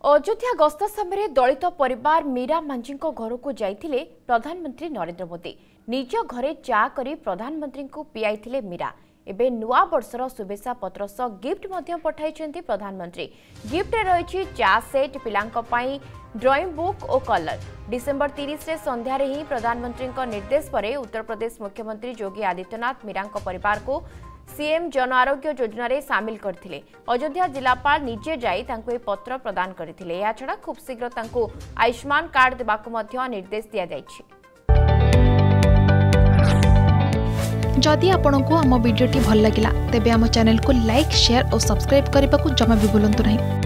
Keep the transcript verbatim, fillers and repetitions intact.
अयोध्या गस्त समय दलित परिवार मीरा मांझी घर को जाइथिले प्रधानमंत्री नरेंद्र मोदी निज घरे चा करी प्रधानमंत्री को पियाइथिले मीरा। एबे नुआ वर्षर शुभेच्छा पत्र सह गिफ्ट मध्य पठाइछन्ती प्रधानमंत्री। गिफ्ट रही चा सेट पिलांक पई ड्रॉइंग बुक और कलर। डिसेंबर तीस रे संध्यारे ही प्रधानमंत्री निर्देश पर उत्तर प्रदेश मुख्यमंत्री योगी आदित्यनाथ मीरा परिवार को सीएम जन आरोग्य योजना रे शामिल करथिले। अयोध्या जिलापाल निजे जाई तांको ए पत्र प्रदान करथिले। या छडा खूब शीघ्र तांको आयुष्मान कार्ड देबाको मध्य निर्देश दिया जायछि। जदि आपंक आम भिडी भल लगा तेब आम चैनल को लाइक शेयर और सब्सक्राइब करने को जमा भी भूलु नहीं।